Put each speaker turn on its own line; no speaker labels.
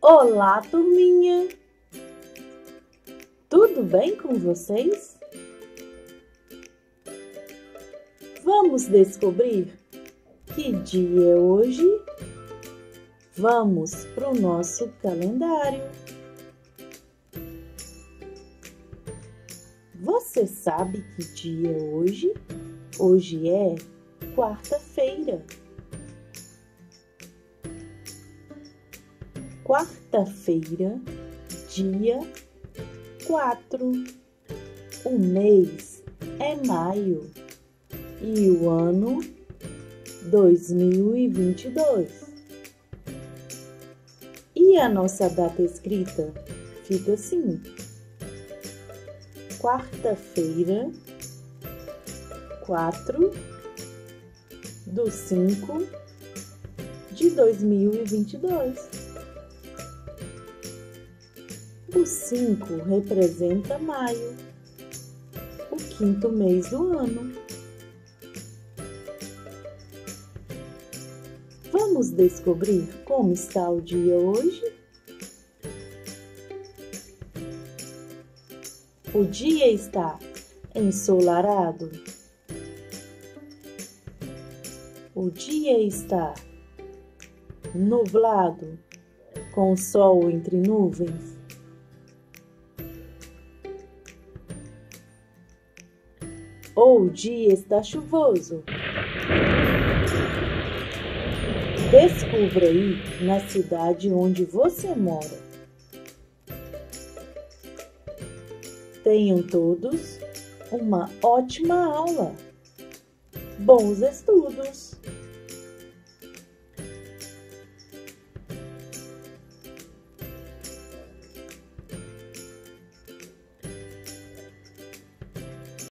Olá, turminha! Tudo bem com vocês? Vamos descobrir que dia é hoje? Vamos para o nosso calendário. Você sabe que dia é hoje? Hoje é quarta-feira. Quarta-feira, dia 4. O mês é maio e o ano 2022. E a nossa data escrita fica assim: quarta-feira, 4/5/2022. O 5 representa maio, o quinto mês do ano. Vamos descobrir como está o dia hoje? O dia está ensolarado. O dia está nublado, com sol entre nuvens. Ou o dia está chuvoso. Descubra aí na cidade onde você mora. Tenham todos uma ótima aula. Bons estudos!